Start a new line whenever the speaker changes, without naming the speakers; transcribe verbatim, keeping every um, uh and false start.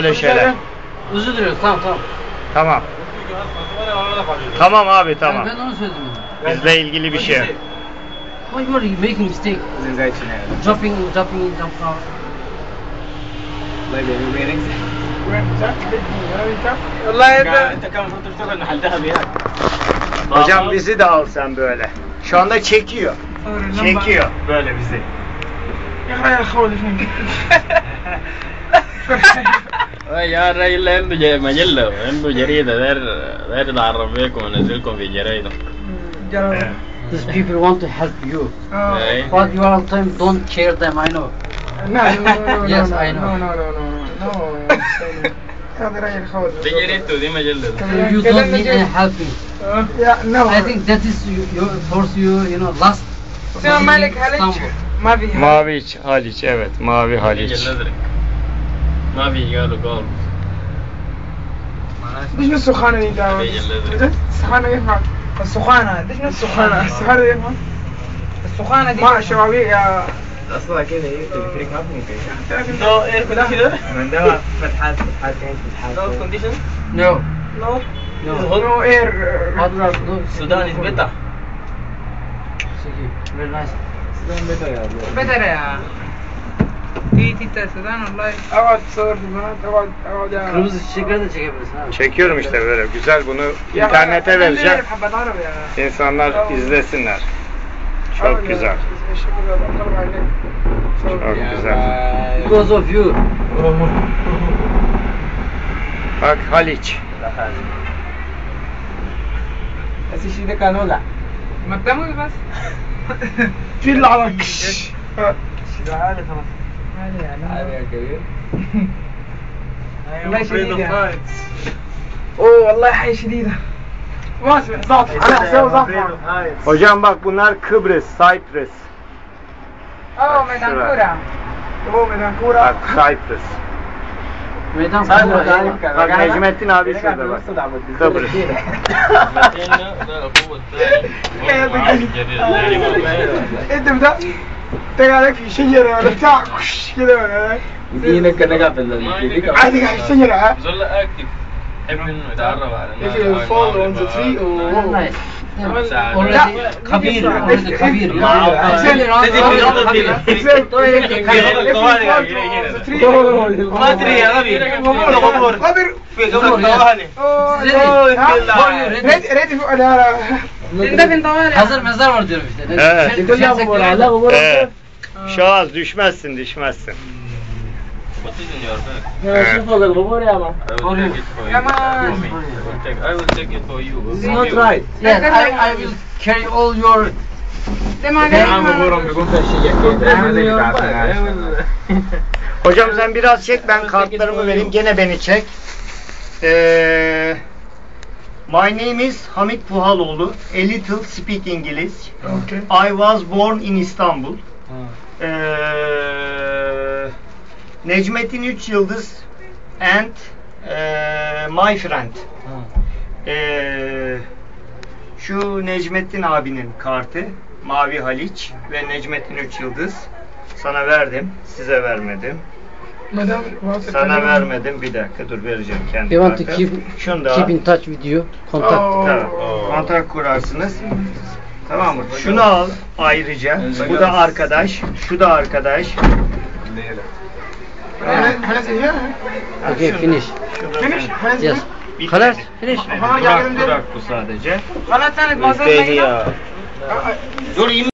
böyle şeyler.
Özür diliyorum. Tamam tamam.
Tamam. Tamam abi tamam.
Ben onu söyledim.
Bizle ilgili bir şey.
Why you are making mistake? Jumping, jumping, jump out.
والله بيني وبينك
والله
انت كان المفروض تشتغل محل ذهبي هناك.
Hocam bizi de al sen böyle. Şu anda çekiyor. Çekiyor böyle bizi.
يا اخي يا خوالي فين
يا الراجل ده عنده جا- مجلة عنده جريدة داير داير يتعرف بيكم وينزلكم في الجرايد.
These people want to help you.
إيه.
But you all time don't care them, I know.
No, no, no, no,
Yes,
no,
I know.
no, no, no, no, no, no. هذا راجل خوالي.
دي جريدته ودي مجلة.
You don't need any helping.
Yeah, no.
I think that is you, you force you, you know, last.
سلام مالك هلج
Istanbul.
ما في
Mavi Haliç, evet, Mavi
الخليج
Haliç.
الأزرق. ما في قالوا قال.
ليش من السخانة اللي داوم؟
الخليج الأزرق.
السخانة يفهم السخانة ليش من السخانة؟ السخانة يفهم السخانة دي ما شبابيك يا
اصلا كده ايه التلفريك ما في
نو اير كونديشنر
من ده فتحات فتحات فتحات
نو كونديشن
No.
نو
No.
نو اير
Hot rod, no.
السودان is better.
Very nice.
بدر يا تي تي تا السودان والله اقعد تصور في البنات اقعد اقعد يا
Kırmızı çiçekleri de çekebilirsin abi.
Çekiyorum işte böyle güzel, bunu
يا
internete
أخي،
vereceğim.
حبة عربي يا
İnsanlar izlesinler. Çok güzel. Çok güzel.
Because of you.
Bak Haliç.
بس الشيء ده كان ولع.
ما تدمج بس في اللي على كش
ده عالي خلاص. عالي يا كبير.
والله شديدة اوه والله حي شديدة ما اسمع ضغط انا اسوي ضغط
Hocam bak bunlar Kıbrıs, Cyprus.
اوه ميدان كورة اوه ميدان كورة
Bak Cyprus.
Meydan
Cyprus
Kıbrıs.
عارف
Bak Necmettin abi şurada bak. Kıbrıs.
متينا ده الأخوة الثاني.
انت بدا تلقى عليك في شجرة ولا بتاع كش كده ولا
يدينا كنا قافل
عادي قاعد في الشجرة ها
زول اكتف. يحب انه يتعرف على
if you fall on the tree
Very
or
nice. Already kabir, already kabir.
ما ادري يا غبي غبور غبور غبر في قبر طوالي ريدي فوق ندفن طوالي
Hazır mezar var diyorum işte.
Evet.
Düşen- düşersek diyorum.
Evet. Şahaz düşmezsin, düşmezsin.
What is in your bag?
Evet.
شوف الغبور يا مان.
I will take it for you.
Come on.
For me. I will take, I will take it for you.
This is not right.
Yes, I, I will carry all your.
نعم غبورهم بيكون في الشجر كده.
Hocam sen biraz çek, ben kartlarımı vereyim. Gene beni çek. Ee, my name is Hamit Puhaloğlu. A little speak English.
Okay.
I was born in Istanbul. Ee, Necmettin Üç Yıldız and ee, my friend. Ee, şu Necmettin abinin kartı. Mavi Haliç ve Necmettin Üç Yıldız. Sana verdim. Size vermedim.
مدام
Sana vermedim. Bir dakika dur, vereceğim kendi
You want to
kartı.
keep,
Şunu da
keep in touch with you. Contact.
Oh.
evet, kontak kurarsınız. Tamam mı? Şunu al ayrıca. Bu da arkadaş. Şu da arkadaş.
حنزل هنا
Okay, finish.
finish حنزل
Yes.
Bitmedi.
خلاص finish.
ها
Kurak,
قاعدين
kurak bu sadece.
خلاص ثاني ما زلنا
Dur